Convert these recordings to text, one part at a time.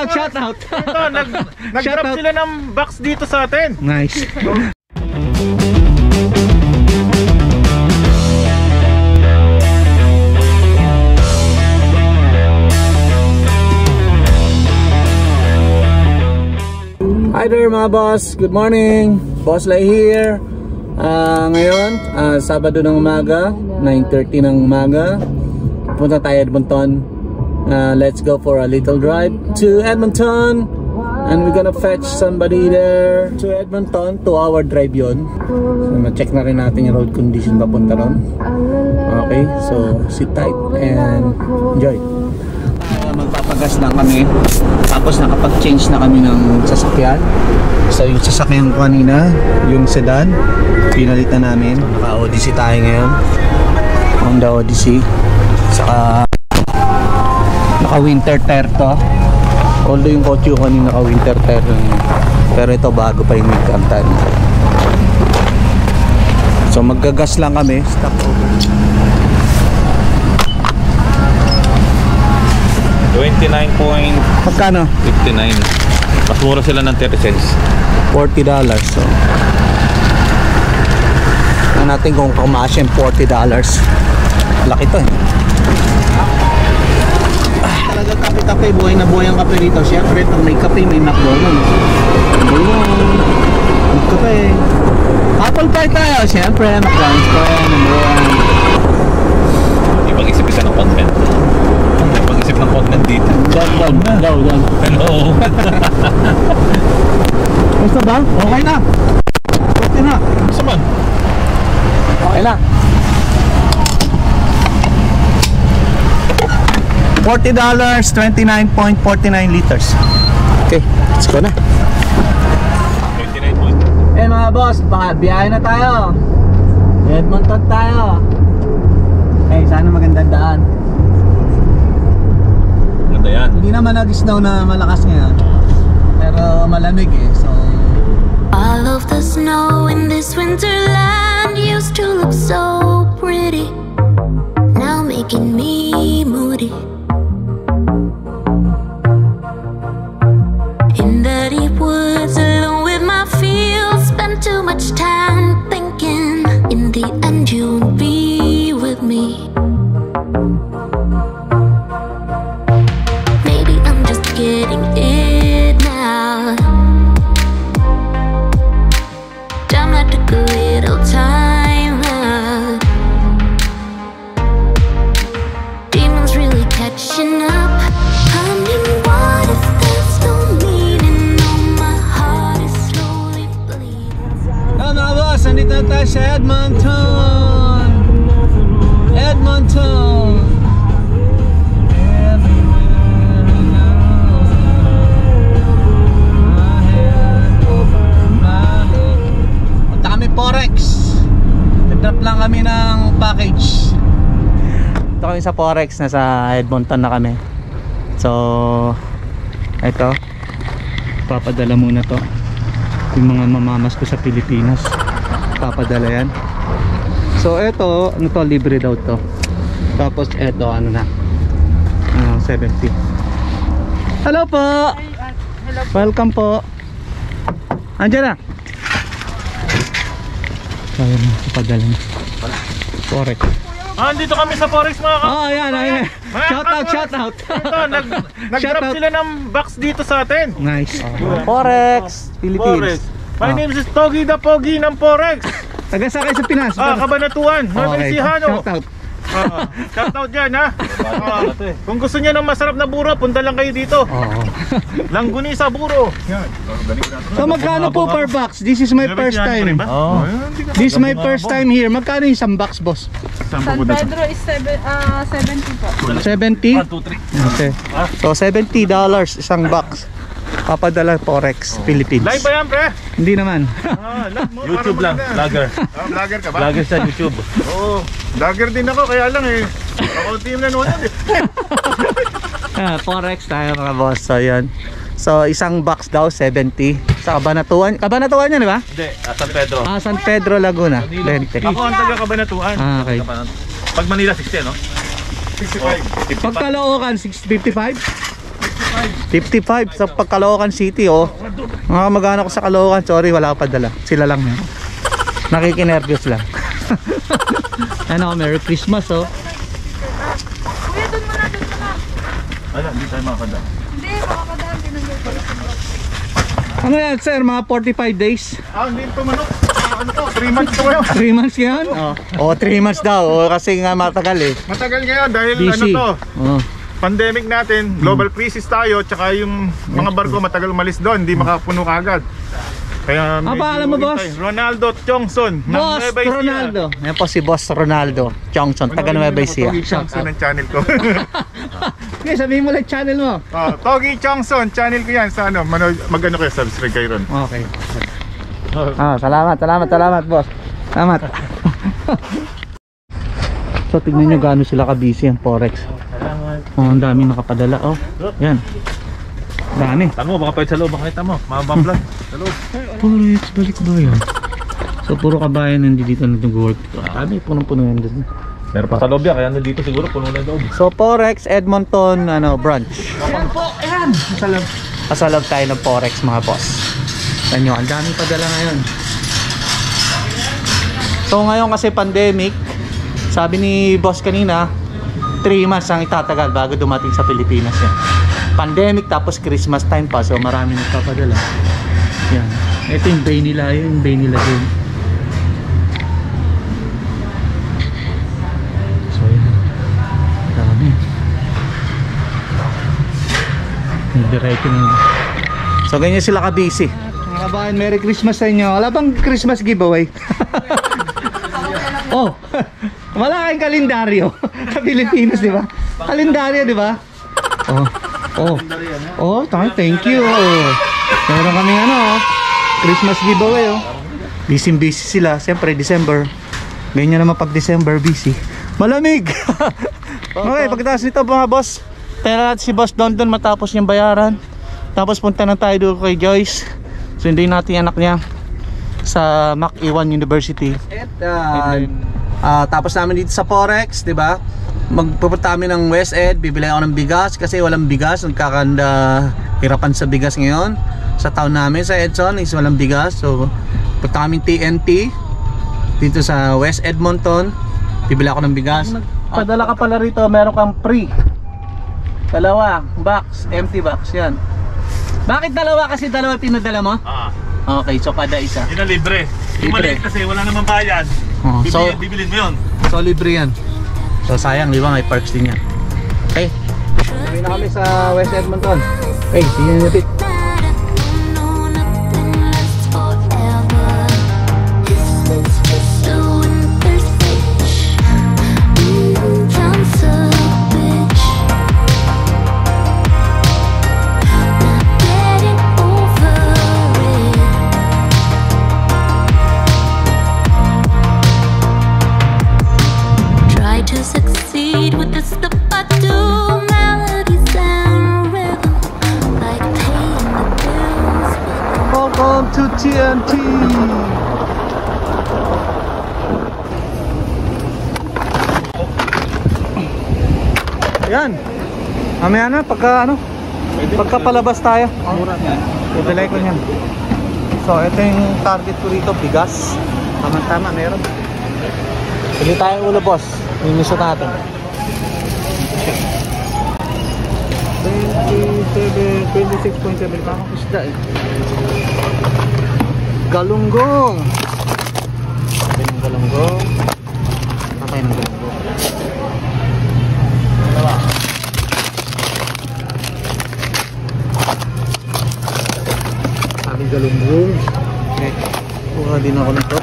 Shout out. Ito, nag-drop sila ng box dito sa atin. Nice. Hi there mga boss, good morning. Boss Lai here. Ngayon, Sabado ng umaga, 9:30 ng umaga. Punta tayo Edmonton. Let's go for a little drive to Edmonton. And we're gonna fetch somebody there to Edmonton. 2-hour drive yun. So na-check na rin natin yung road condition papunta ron. Okay, so sit tight and enjoy. Magpapagas lang kami. Tapos nakapag-change na kami ng sasakyan. So yung sasakyan ko kanina, yung sedan, pinalitan namin. Naka-Odyssey tayo ngayon, Honda Odyssey. Saka naka-winter tire to. Although yung kotse ko kanina naka-winter tire, pero ito bago pa yung midcantan. So maggagas lang kami. Stop over. 29. Magkano? 59. Mas mura sila ng 30 cents. $40. So tingnan natin kung kumasya yung $40. Laki to eh. Talaga kape-kape, buhay na buhay ang kape rito. Siyempre pag may kape may McDonald's. Kape. Apple pie tayo. Siyempre McDonald's ko yan. Ibang-isip isa ng content. Ibang-isip ng content dito. Down. Hello. Basta ba? Okay na. Okay na. Gusto man? Okay na. $40, 29.49 liters. Okay, let's go na. 29 point. Eh mga boss, biyahe na tayo. Edmonton tayo. Eh, sana magandang daan. Ganda yan. Hindi naman nag-snow na malakas ngayon, pero malamig eh, so all of the snow in this winterland used to look so pretty, now making me moody. In the deep woods alone with my fields, spent too much time thinking in the end you'll be with me. Maybe I'm just getting it now. Time I took a little time out. Demons really catching up. I mean, what if there's no meaning? No, my heart is slowly bleeding. mga boss, nandito na tayo sa Edmonton. Punta kami Forex. Nag-drop lang kami ng package. Ito kami sa Forex, nasa Edmonton na kami. So ito, papadala muna to yung mga mamamas ko sa Pilipinas. Papadala yan. So ito, ano to, libre daw to. Tapos ito, ano na, 70. Hello po. Hello. Welcome po. Andiyan na. Kaya mo, papadala na Forex. Andito kami sa Forex mga kapatid. Oh, ayan. Shout out. Ito, nag-drop sila ng box dito sa atin. Nice. Forex, Philippines. My name is Togi the Pogi ng Forex. Taga-sakay sa Pinas. Kabanatuan. Okay. Shout out. Shout out dyan ha. Kung gusto niyo ng masarap na buro, punta lang kayo dito. Langgunisa buro. So magkano po per box? This is my first time. This is my first time here. Magkano yung isang box, boss? San Pedro is 70 po. 70? Okay. So $70 isang box. Papadala Forex, Philippines. Live ba yan, pre? Hindi naman. YouTube lang, vlogger. Vlogger ka ba? Vlogger sa YouTube. Oo, vlogger din ako, kaya lang eh. Ako team na nunod eh. Forex tayo mga boss. So yan. So isang box daw 70 sa Cabanatuan. Cabanatuan yan, di ba? Hindi, San Pedro. San Pedro, Laguna. Lente. Ako ang taga Cabanatuan. Okay. Pag Manila 60, no? 65. Pag Caloocan 655. 65 55 sa Caloocan City, oh. Mga kamag-anak ko sa Caloocan, sorry, wala pa dala. Sila lang yun. Nakikinervyos lang. Ano, Merry Christmas, oh. Kuya, doon muna, doon muna. Wala, hindi tayo makakada. Hindi, makakadaan. Tinanggol ko. Ano yan, sir? Mga 45 days? Hindi ito manok. Ano to? 3 months to ngayon. 3 months yan? Oh, 3 months daw. Oh, kasi nga matagal eh. Matagal ngayon dahil Busy. ano to? Oh. Pandemic natin, global crisis tayo, tsaka yung mga barko matagal umalis doon, hindi makapuno kaagad. Kaya medyo paalam mo, boss? hintay. Ronaldo Chongson ng Boss Nueva Ecija. Ronaldo. Yan po si Boss Ronaldo Chongson, taga Nueva Ecija. Togi Chongson ang channel ko. Okay, sabihin mo lang channel mo. Togi Chongson, channel ko yan sa ano, mag-ano kayo, subscribe kayo ron. Okay. Salamat boss. Salamat. So tignan nyo gaano sila ka-busy ang Forex. Oh, ang daming nakapadala. Oh, yan. Dami. Tango, baka pwede sa loob, makita mo. Mabablan sa loob. Forex, balik ba yan? So puro kabayan hindi dito nag-work. Dami, punong-puno yan dito. Meron pa sa loob yan, kaya nandito siguro puno na loob. So Forex Edmonton branch. Ayan po, ayan! Sa loob tayo ng Forex mga boss. Tignan nyo, ang daming padala ngayon. So ngayon kasi pandemic, sabi ni boss kanina, 3 months ang itatagal bago dumating sa Pilipinas yan. Pandemic tapos Christmas time pa, so marami nagpapadala. Yan. Ito yung bay nila, yung bay nila din. So yan. Dami. Diretso na. So ganyan sila ka-busy. Mga kabayan, Merry Christmas sa inyo. Wala bang Christmas giveaway? Oh, wala kayong kalendaryo. Pilipinas, di ba? Kalendaryo, di ba? Thank you. Meron kami Christmas giveaway, busy sila. Siyempre, December. Ganyan naman pag December, busy. Malamig. Okay, pagkatapos nito mga boss, tayo natin si Boss Dondon matapos niyang bayaran. Tapos punta na tayo doon kay Joyce. Sunduin natin yung anak niya sa McEwan University. Tapos namin dito sa Forex, 'di ba? Magpupunta kami ng West Ed, bibili ako ng bigas kasi walang bigas, nagkakanda hirapan sa bigas ngayon. Sa town namin sa Edson is walang bigas. So, punta kami TNT dito sa West Edmonton. Bibili ako ng bigas. Padala ka pala rito, meron kang free. Dalawa box, empty box 'yan. Bakit dalawa? Kasi dalawa pinadala mo? Okay, so kada isa. Yun na libre. Yung maliit kasi wala namang bayad. Bibilin mo yun. So libre yan. So sayang, di ba? May perks din yan. Okay. Sabi na kami sa West Edmonton. Okay, see you in a bit. No, nothing lasts forever. This is just a winter stage. Time's a bitch. Not getting over it. Try to succeed with the stuff I do. Melodies and rhythm, like paying the bills. Welcome to TNT. Yan. Mamaya na pagka palabas tayo. Bibili ko yan. So ito yung target ko rito, bigas. Tama meron. Pili tayo ulo boss. Minisot natin. 26.7 kakang isda eh. Galunggong. Patay ng galunggong. Dalawa. Sabi galunggong. Okay. Kuha din ako nito.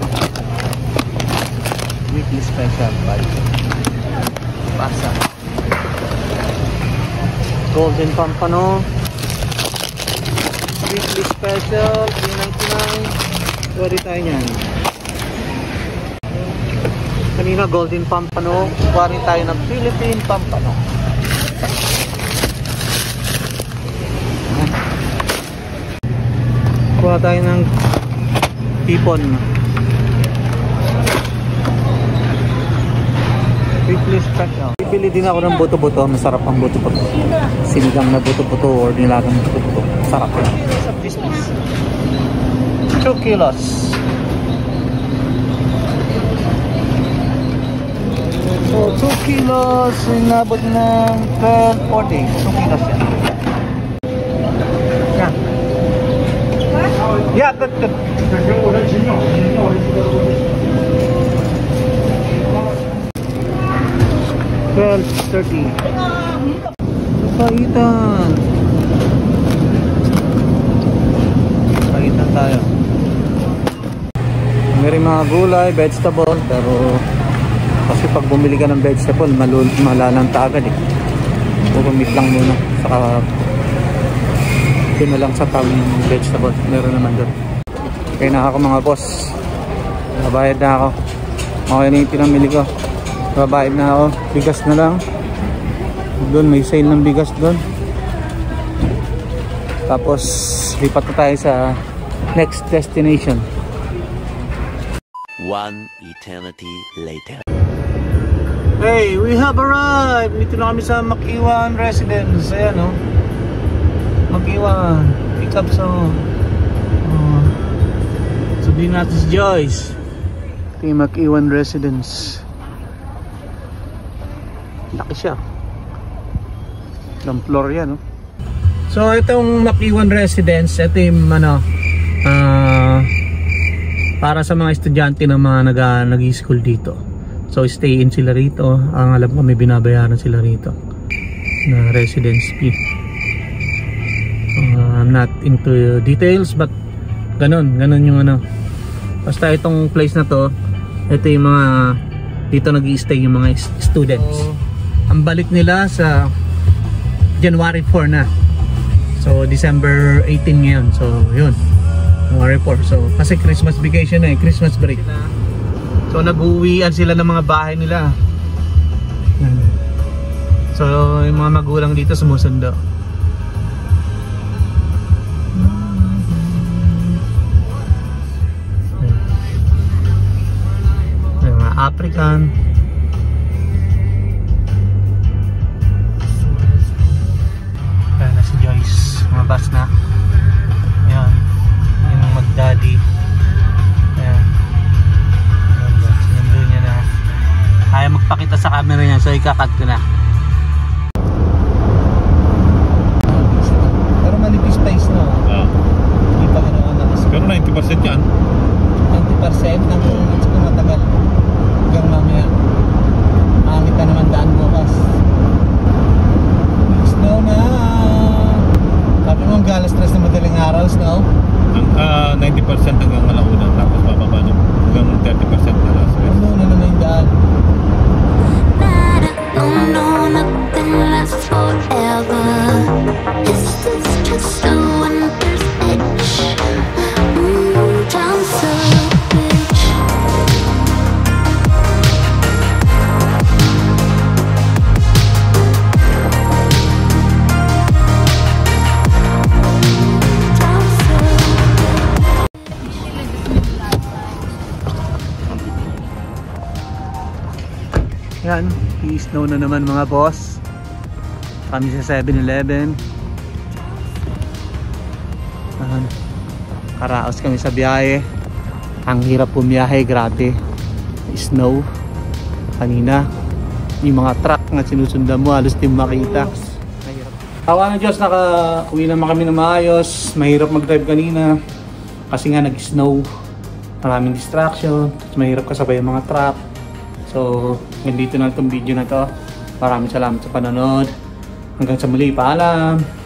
Weekly special pasa. Golden Pampano. Weekly special 399. Pwede tayo nyan. Kanina Golden Pampano. Kuha rin tayo ng Philippine Pampano. Kuha tayo ng tipon. Weekly special. Bibili din ako ng buto-buto. Masarap ang buto-buto. Sinigang na buto-buto or nilagang buto-buto. Sarap yan. 2 kilos. So 2 kilos, inabot ng 12.40. 2 kilos yan. Yan. Yeah, good. 12.30. Paitan. Paitan tayo. May mga gulay, vegetable, pero kasi pag bumili ka ng vegetable, malalanta agad eh. Pumit lang muna. Saka yun na lang sa tawag ng vegetable. Meron naman doon. Kaya na ako mga boss. Nabayad na ako. Okay na yung pinamili ko. Babayad na ako. Bigas na lang. Doon may sale ng bigas doon. Tapos lipat na tayo sa next destination. 1 eternity later. Hey, we have arrived. Dito na kami sa Makiwan Residence. Ayan o. Makiwan. Pick up so. Sabihin natin si Joyce. Ito yung Makiwan Residence. Laki siya. Ilang floor yan, no? So, itong Makiwan Residence, ito yung para sa mga estudyante na mga nag-i-school dito. So, stay in sila rito. Ang alam ko, may binabayaran sila rito na residence fee. I'm not into details, but ganun yung basta itong place na to, ito yung mga dito nag-i-stay yung mga students. Ang balik nila sa January 4 na. So December 18 ngayon. So yun, January 4. So kasi Christmas vacation na eh, Christmas break. So nag-uwian sila ng mga bahay nila. So yung mga magulang dito sumusundo. Yung mga African. Ayan na si Joyce, lumabas na. Ayan, yung mag-daddy. Ayan, sinundo niya na. Kaya magpakita sa camera niya, so ikakat ko na. Pero manipis place na. Hindi pa nakakasip. Pero 90% yan. 90% ng matagal. Hanggang mamaya. Makakita naman daan bukas. Snow na. Sabi mo ang galas stress na madaling araw, snow? 90% hanggang alauna. Tapos bababa na. Hanggang 30% na lang. Ano na naman yung daan? No, nothing lasts forever. Is this just a winter's itch? Time's a bitch. Yan, i-snow na naman mga boss. Kami sa 7-Eleven. Karaos kami sa biyahe. Ang hirap pumiyahe, grabe. Snow. Kanina, yung mga truck na sinusundan mo, halos di makita. Awa ng Diyos, naka-uwi naman kami na maayos. Mahirap mag-drive kanina kasi nga nag-snow. Maraming distraction. Mahirap kasabay yung mga truck. So, nandito na itong video na to. Maraming salamat sa panonood. Hanggang sa muli, paalam!